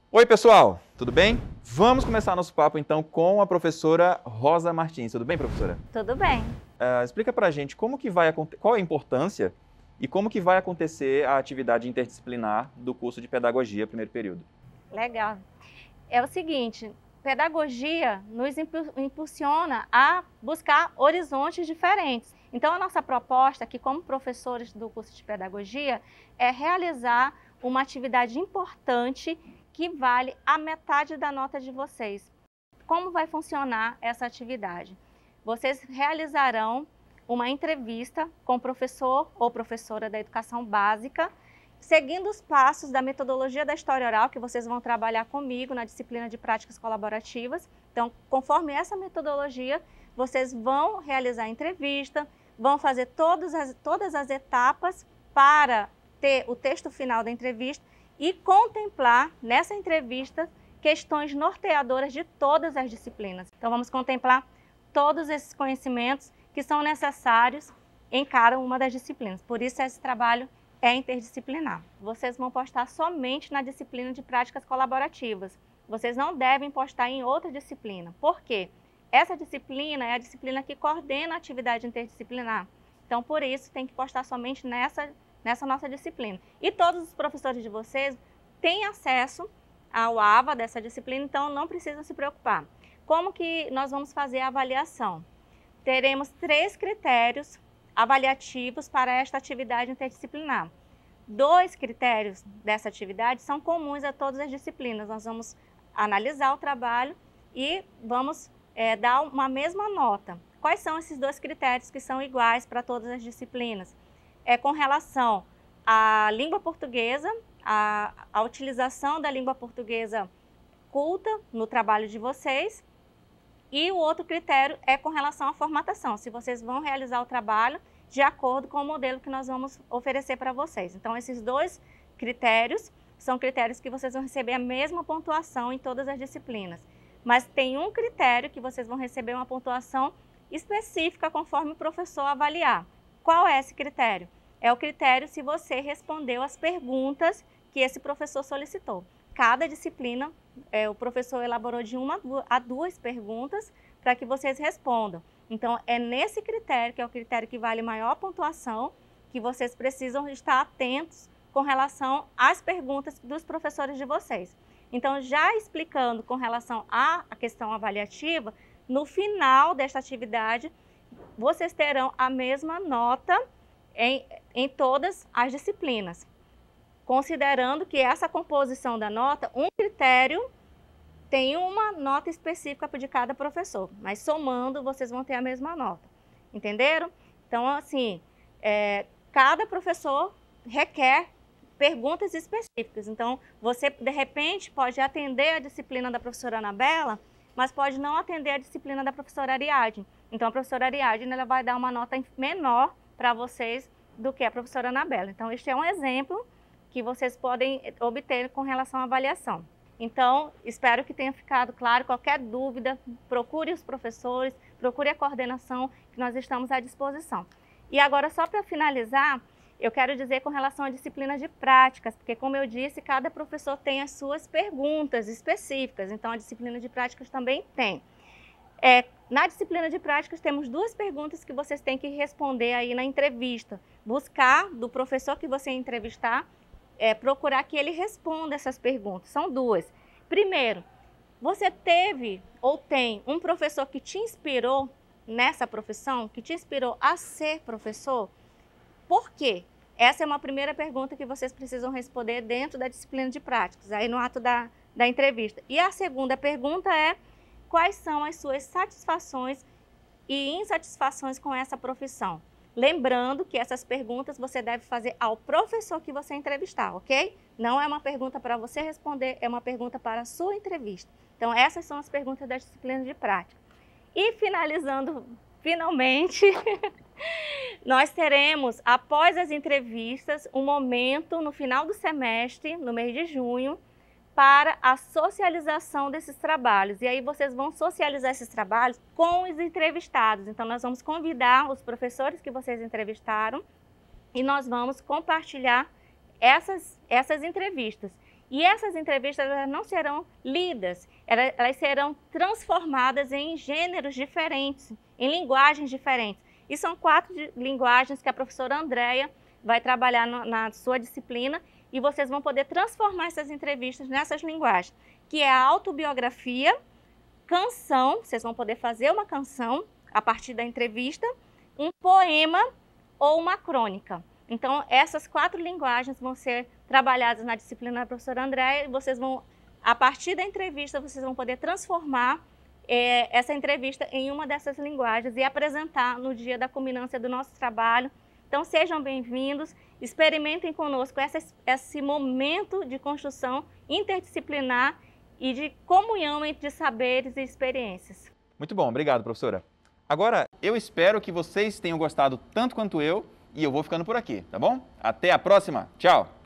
Oi, pessoal, tudo bem? Vamos começar nosso papo então com a professora Rosa Martins. Tudo bem, professora? Tudo bem. Explica pra gente qual é a importância e como que vai acontecer a atividade interdisciplinar do curso de Pedagogia, primeiro período. Legal. É o seguinte, pedagogia nos impulsiona a buscar horizontes diferentes. Então, a nossa proposta aqui, como professores do curso de pedagogia, é realizar uma atividade importante que vale a metade da nota de vocês. Como vai funcionar essa atividade? Vocês realizarão uma entrevista com o professor ou professora da educação básica, seguindo os passos da metodologia da história oral, que vocês vão trabalhar comigo na disciplina de práticas colaborativas. Então, conforme essa metodologia, vocês vão realizar a entrevista, vão fazer todas as etapas para ter o texto final da entrevista e contemplar nessa entrevista questões norteadoras de todas as disciplinas. Então, vamos contemplar todos esses conhecimentos que são necessários em cada uma das disciplinas. Por isso, esse trabalho é interdisciplinar. Vocês vão postar somente na disciplina de práticas colaborativas. Vocês não devem postar em outra disciplina. Por quê? Essa disciplina é a disciplina que coordena a atividade interdisciplinar. Então, por isso, tem que postar somente nessa nossa disciplina. E todos os professores de vocês têm acesso ao AVA dessa disciplina, então não precisam se preocupar. Como que nós vamos fazer a avaliação? Teremos 3 critérios avaliativos para esta atividade interdisciplinar. 2 critérios dessa atividade são comuns a todas as disciplinas. Nós vamos analisar o trabalho e vamos dar uma mesma nota. Quais são esses 2 critérios que são iguais para todas as disciplinas? É com relação à língua portuguesa, a utilização da língua portuguesa culta no trabalho de vocês. E o outro critério é com relação à formatação, se vocês vão realizar o trabalho de acordo com o modelo que nós vamos oferecer para vocês. Então, esses 2 critérios são critérios que vocês vão receber a mesma pontuação em todas as disciplinas. Mas tem um critério que vocês vão receber uma pontuação específica conforme o professor avaliar. Qual é esse critério? É o critério se você respondeu as perguntas que esse professor solicitou. Cada disciplina, o professor elaborou de 1 a 2 perguntas para que vocês respondam. Então, é nesse critério, que é o critério que vale maior pontuação, que vocês precisam estar atentos com relação às perguntas dos professores de vocês. Então, já explicando com relação à questão avaliativa, no final desta atividade, vocês terão a mesma nota em todas as disciplinas. Considerando que essa composição da nota, um critério tem uma nota específica de cada professor, mas somando vocês vão ter a mesma nota, entenderam? Então, assim, cada professor requer perguntas específicas, então você, de repente, pode atender a disciplina da professora Anabela, mas pode não atender a disciplina da professora Ariadne. Então, a professora Ariadne ela vai dar uma nota menor para vocês do que a professora Anabela. Então, este é um exemplo que vocês podem obter com relação à avaliação. Então, espero que tenha ficado claro. Qualquer dúvida, procure os professores, procure a coordenação, que nós estamos à disposição. E agora, só para finalizar, eu quero dizer com relação à disciplina de práticas, porque, como eu disse, cada professor tem as suas perguntas específicas, então a disciplina de práticas também tem. Na disciplina de práticas, temos 2 perguntas que vocês têm que responder aí na entrevista. Buscar do professor que você entrevistar, procurar que ele responda essas perguntas. São 2. Primeiro, você teve ou tem um professor que te inspirou nessa profissão, que te inspirou a ser professor? Por quê? Essa é uma primeira pergunta que vocês precisam responder dentro da disciplina de práticas, aí no ato da entrevista. E a segunda pergunta é: quais são as suas satisfações e insatisfações com essa profissão? Lembrando que essas perguntas você deve fazer ao professor que você entrevistar, ok? Não é uma pergunta para você responder, é uma pergunta para a sua entrevista. Então, essas são as perguntas da disciplina de prática. E finalizando, finalmente, nós teremos, após as entrevistas, um momento no final do semestre, no mês de junho, para a socialização desses trabalhos. E aí vocês vão socializar esses trabalhos com os entrevistados. Então, nós vamos convidar os professores que vocês entrevistaram e nós vamos compartilhar essas entrevistas. E essas entrevistas elas não serão lidas, elas serão transformadas em gêneros diferentes, em linguagens diferentes. E são 4 linguagens que a professora Andréia vai trabalhar na sua disciplina e vocês vão poder transformar essas entrevistas nessas linguagens, que é a autobiografia, canção, vocês vão poder fazer uma canção a partir da entrevista, um poema ou uma crônica. Então, essas 4 linguagens vão ser trabalhadas na disciplina da professora Andréia e vocês vão, a partir da entrevista, vocês vão poder transformar essa entrevista em uma dessas linguagens e apresentar no dia da culminância do nosso trabalho. Então, sejam bem-vindos, experimentem conosco esse momento de construção interdisciplinar e de comunhão entre saberes e experiências. Muito bom, obrigado, professora. Agora, eu espero que vocês tenham gostado tanto quanto eu e eu vou ficando por aqui, tá bom? Até a próxima, tchau!